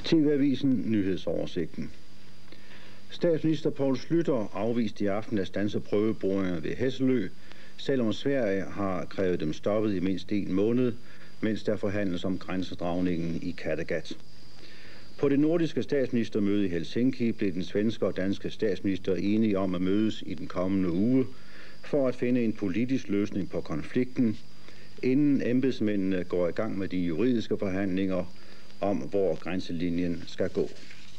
TV-avisen nyhedsoversigten. Statsminister Poul Schlüter afviste i aften at standse prøveboringer ved Hesselø, selvom Sverige har krævet dem stoppet i mindst en måned, mens der forhandles om grænsedragningen i Kattegat. På det nordiske statsministermøde i Helsinki blev den svenske og danske statsminister enige om at mødes i den kommende uge for at finde en politisk løsning på konflikten, inden embedsmændene går i gang med de juridiske forhandlinger om, hvor grænselinjen skal gå.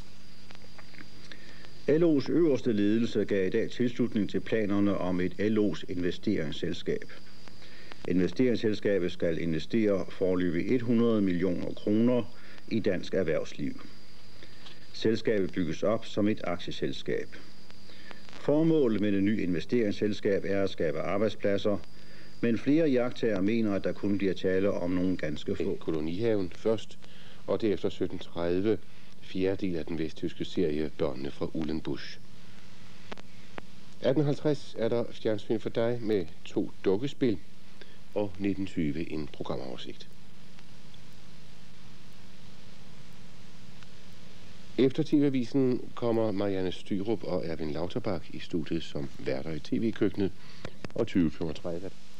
LO's øverste ledelse gav i dag tilslutning til planerne om et LO's investeringsselskab. Investeringsselskabet skal investere foreløbig 100 millioner kroner i dansk erhvervsliv. Selskabet bygges op som et aktieselskab. Formålet med det nye investeringsselskab er at skabe arbejdspladser, men flere iagttagere mener, at der kun bliver tale om nogle ganske få. Kolonihaven først, og derefter 17:30, fjerde del af den vesttyske serie Børnene fra Uhlenbusch. 18:50 er der fjernsyn for dig med 2 dukkespil, og 19:20 en programoversigt. Efter TV-avisen kommer Marianne Styrup og Erwin Lauterbach i studiet som værter i TV-køkkenet, og 20:35